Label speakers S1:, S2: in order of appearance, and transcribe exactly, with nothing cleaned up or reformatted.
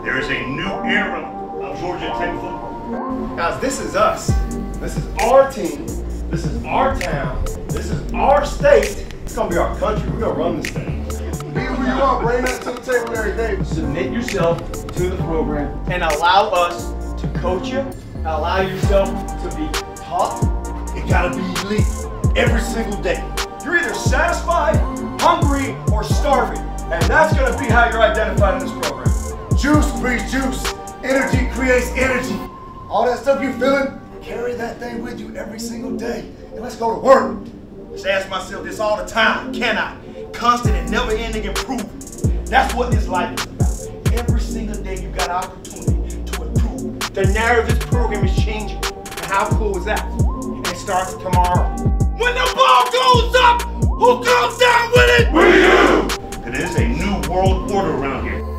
S1: There is a new era of Georgia Tech football.
S2: Guys, this is us. This is our team. This is our town. This is our state. It's gonna be our country. We're gonna run this thing.
S3: Be who you are, bring that to the table every day.
S4: Submit yourself to the program and allow us to coach you. Allow yourself to be taught.
S2: You gotta be elite every single day. You're either satisfied, hungry, or starving. And that's gonna be how you're identified in this program.
S3: Juice breeds juice. Energy creates energy. All that stuff you feeling, carry that thing with you every single day. And let's go to work.
S2: Just ask myself this all the time. Can I? Constant and never-ending improvement. That's what this life is about. Every single day you got opportunity to improve. The narrative of this program is changing. And how cool is that? And it starts tomorrow. When the ball goes up, who comes down with it?
S1: We do! It is a new world order around here.